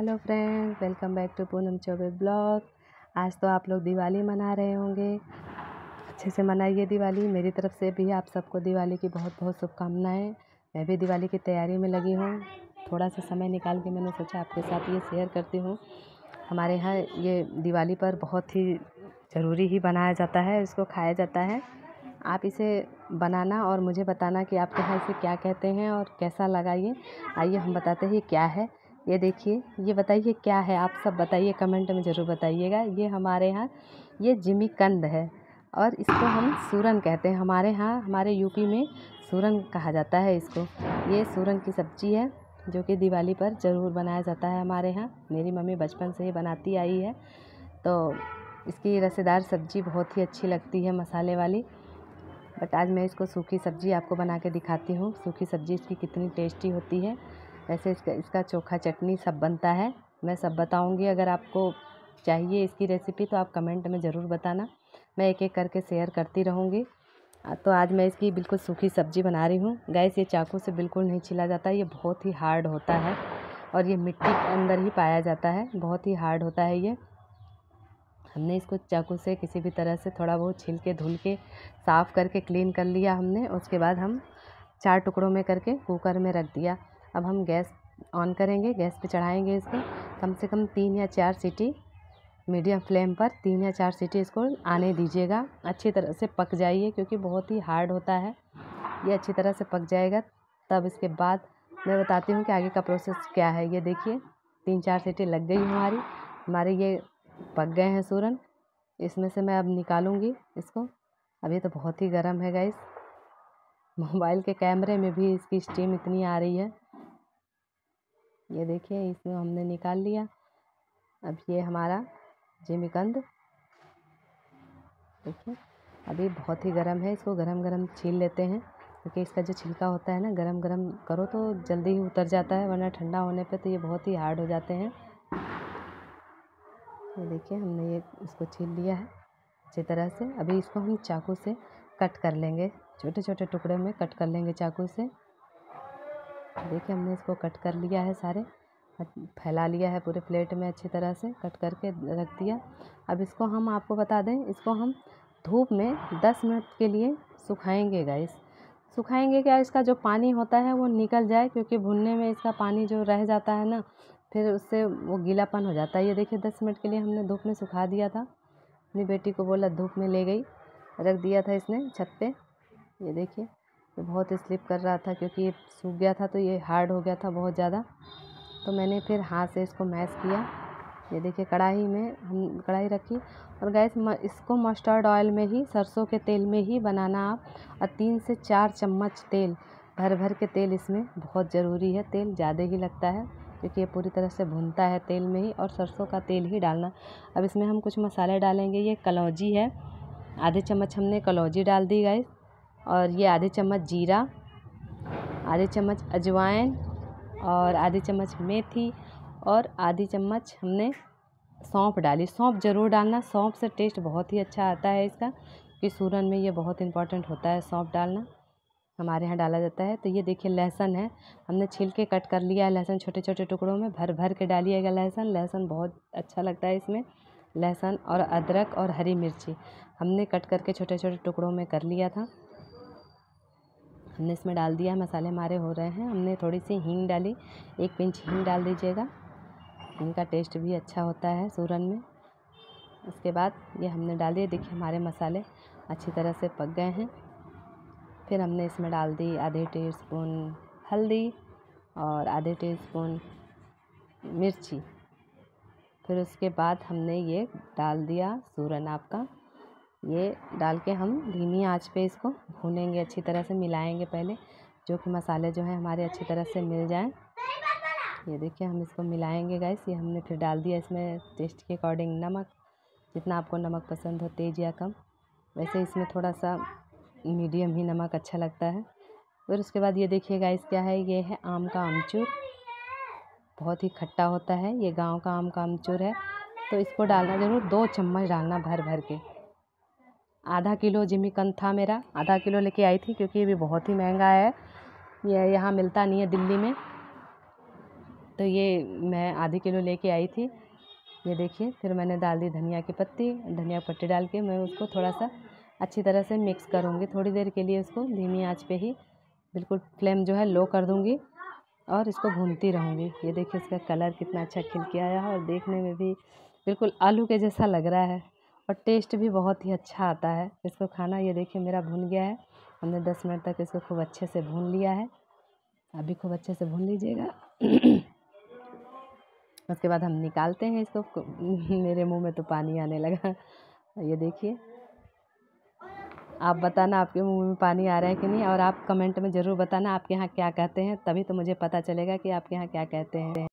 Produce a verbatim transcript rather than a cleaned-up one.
Hello friends, welcome back to Poonam Chaubey blog. आज तो आप लोग दिवाली मना रहे होंगे। अच्छे से मनाइए दिवाली। मेरी तरफ से भी आप सबको दिवाली की बहुत बहुत शुभकामनाएं। मैं भी दिवाली की तैयारी में लगी हूँ। थोड़ा सा समय निकाल के मैंने सोचा आपके साथ ये शेयर करती हूँ। हमारे यहाँ ये दिवाली पर बहुत ही ज़रूरी ही बनाया जाता है, इसको खाया जाता है। आप इसे बनाना और मुझे बताना कि आपके यहाँ इसे क्या कहते हैं और कैसा लगा ये। आइए हम बताते हैं ये क्या है। ये देखिए, ये बताइए क्या है, आप सब बताइए, कमेंट में ज़रूर बताइएगा। ये हमारे यहाँ ये जिमीकंद है और इसको हम सूरन कहते हैं। हमारे यहाँ हमारे यूपी में सूरन कहा जाता है इसको। ये सूरन की सब्ज़ी है जो कि दिवाली पर ज़रूर बनाया जाता है हमारे यहाँ। मेरी मम्मी बचपन से ही बनाती आई है, तो इसकी रसेदार सब्ज़ी बहुत ही अच्छी लगती है, मसाले वाली। बट आज मैं इसको सूखी सब्ज़ी आपको बना के दिखाती हूँ। सूखी सब्ज़ी इसकी कितनी टेस्टी होती है। वैसे इसका इसका चोखा चटनी सब बनता है, मैं सब बताऊँगी। अगर आपको चाहिए इसकी रेसिपी तो आप कमेंट में ज़रूर बताना, मैं एक एक करके शेयर करती रहूँगी। तो आज मैं इसकी बिल्कुल सूखी सब्ज़ी बना रही हूँ। गैस ये चाकू से बिल्कुल नहीं छिला जाता, ये बहुत ही हार्ड होता है और ये मिट्टी के अंदर ही पाया जाता है। बहुत ही हार्ड होता है ये। हमने इसको चाकू से किसी भी तरह से थोड़ा बहुत छील के धुल के साफ़ करके क्लीन कर लिया हमने। उसके बाद हम चार टुकड़ों में करके कुकर में रख दिया। अब हम गैस ऑन करेंगे, गैस पे चढ़ाएंगे इसको। कम से कम तीन या चार सीटी मीडियम फ्लेम पर तीन या चार सीटी इसको आने दीजिएगा। अच्छी तरह से पक जाइए क्योंकि बहुत ही हार्ड होता है। ये अच्छी तरह से पक जाएगा तब इसके बाद मैं बताती हूँ कि आगे का प्रोसेस क्या है। ये देखिए, तीन चार सीटी लग गई हमारी हमारे ये पक गए हैं सूरन। इसमें से मैं अब निकालूंगी इसको। अभी तो बहुत ही गर्म है गाइस, मोबाइल के कैमरे में भी इसकी स्टीम इतनी आ रही है। ये देखिए, इसमें हमने निकाल लिया। अब ये हमारा जिमीकंद देखिए अभी बहुत ही गर्म है। इसको गरम गरम छील लेते हैं क्योंकि इसका जो छिलका होता है ना, गरम गरम करो तो जल्दी ही उतर जाता है, वरना ठंडा होने पे तो ये बहुत ही हार्ड हो जाते हैं। ये देखिए, हमने ये इसको छील लिया है अच्छी तरह से। अभी इसको हम चाकू से कट कर लेंगे, छोटे छोटे टुकड़े में कट कर लेंगे चाकू से। देखिए, हमने इसको कट कर लिया है, सारे फैला लिया है पूरे प्लेट में, अच्छी तरह से कट करके रख दिया। अब इसको हम आपको बता दें, इसको हम धूप में दस मिनट के लिए सुखाएंगे गाइस। सुखाएंगे क्या, इसका जो पानी होता है वो निकल जाए, क्योंकि भुनने में इसका पानी जो रह जाता है ना, फिर उससे वो गीलापन हो जाता है। ये देखिए, दस मिनट के लिए हमने धूप में सुखा दिया था। अपनी बेटी को बोला, धूप में ले गई, रख दिया था इसने छत पे। ये देखिए, ये बहुत स्लिप कर रहा था क्योंकि ये सूख गया था, तो ये हार्ड हो गया था बहुत ज़्यादा। तो मैंने फिर हाथ से इसको मैश किया। ये देखिए, कढ़ाई में हम कढ़ाई रखी और गैस इसको मस्टर्ड ऑयल में ही, सरसों के तेल में ही बनाना आप। और तीन से चार चम्मच तेल, भर भर के तेल इसमें बहुत ज़रूरी है। तेल ज़्यादा ही लगता है क्योंकि ये पूरी तरह से भुनता है तेल में ही, और सरसों का तेल ही डालना। अब इसमें हम कुछ मसाले डालेंगे। ये कलौंजी है, आधे चम्मच हमने कलौंजी डाल दी गाइस। और ये आधे चम्मच जीरा, आधे चम्मच अजवाइन, और आधी चम्मच मेथी, और आधी चम्मच हमने सौंफ डाली। सौंफ ज़रूर डालना, सौंफ से टेस्ट बहुत ही अच्छा आता है इसका, कि सूरन में ये बहुत इम्पॉर्टेंट होता है सौंफ डालना, हमारे यहाँ डाला जाता है। तो ये देखिए, लहसुन है, हमने छील के कट कर लिया है लहसुन, छोटे छोटे टुकड़ों में भर भर के डालिएगा लहसुन। लहसुन बहुत अच्छा लगता है इसमें। लहसुन और अदरक और हरी मिर्ची हमने कट करके छोटे छोटे टुकड़ों में कर लिया था, हमने इसमें डाल दिया। मसाले हमारे हो रहे हैं। हमने थोड़ी सी हींग डाली, एक पिंच हींग डाल दीजिएगा, इनका टेस्ट भी अच्छा होता है सूरन में। उसके बाद ये हमने डाल दिए। देखिए, हमारे मसाले अच्छी तरह से पक गए हैं। फिर हमने इसमें डाल दी आधे टीस्पून हल्दी और आधे टीस्पून मिर्ची। फिर उसके बाद हमने ये डाल दिया सूरन आपका। ये डाल के हम धीमी आंच पे इसको भूनेंगे, अच्छी तरह से मिलाएंगे पहले, जो कि मसाले जो हैं हमारे अच्छी तरह से मिल जाएं। ये देखिए, हम इसको मिलाएंगे गाइस। ये हमने फिर डाल दिया इसमें टेस्ट के अकॉर्डिंग नमक, जितना आपको नमक पसंद हो, तेज़ या कम। वैसे इसमें थोड़ा सा मीडियम ही नमक अच्छा लगता है। फिर उसके बाद ये देखिए गाइस, क्या है, ये है आम का आमचूर। बहुत ही खट्टा होता है, ये गाँव का आम का आमचूर है, तो इसको डालना ज़रूर, दो चम्मच डालना भर भर के। आधा किलो जिमीकंद था मेरा, आधा किलो लेके आई थी क्योंकि ये भी बहुत ही महंगा है, ये यहाँ मिलता नहीं है दिल्ली में। तो तो ये मैं आधी किलो लेके आई थी। ये देखिए, फिर मैंने डाल दी धनिया की पत्ती। धनिया की पत्ती डाल के मैं उसको थोड़ा सा अच्छी तरह से मिक्स करूँगी। थोड़ी देर के लिए उसको धीमी आंच पे ही बिल्कुल फ्लेम जो है लो कर दूँगी और इसको भूनती रहूँगी। ये देखिए इसका कलर कितना अच्छा खिल के आया है और देखने में भी बिल्कुल आलू के जैसा लग रहा है और टेस्ट भी बहुत ही अच्छा आता है इसको खाना। ये देखिए मेरा भून गया है। हमने दस मिनट तक इसको खूब अच्छे से भून लिया है। अभी खूब अच्छे से भून लीजिएगा। उसके बाद हम निकालते हैं इसको। मेरे मुंह में तो पानी आने लगा। ये देखिए, आप बताना आपके मुंह में पानी आ रहा है कि नहीं, और आप कमेंट में ज़रूर बताना आपके यहाँ क्या कहते हैं, तभी तो मुझे पता चलेगा कि आपके यहाँ क्या कहते हैं।